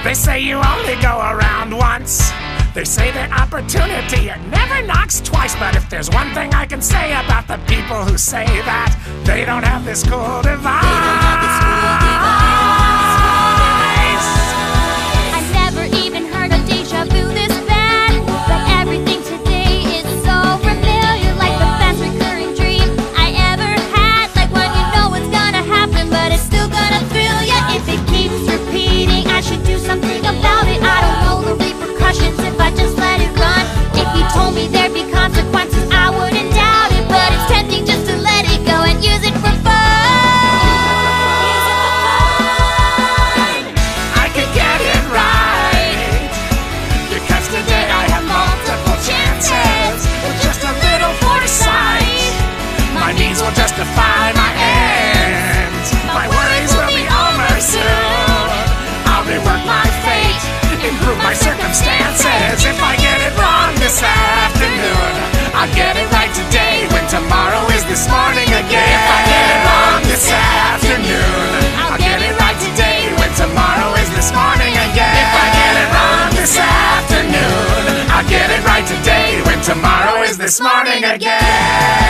They say you only go around once. They say that opportunity, it never knocks twice. But if there's one thing I can say about the people who say that, they don't have this cool device. I've never even heard of deja vu this bad, but everything today is so familiar, like the fast recurring dream I ever had. Like when you know it's gonna happen, but it's still gonna thrill ya. If it keeps repeating, I should do something about it. I don't know the repercussions if I just let it run. If you told me there'd be consequences, I wouldn't doubt it. But it's tempting just to let it go and use it for fun. I could get it right, because today I have multiple chances. With just a little foresight, my means will justify my ends. My worries will be over soon. I'll rework my fate, improve my circumstances. If I get it wrong this afternoon, I'll get it right today, when tomorrow is this morning again. If I get it wrong this afternoon, I'll get it right today, when tomorrow is this morning again. If I get it wrong this afternoon, I'll get it right today, when tomorrow is this morning again.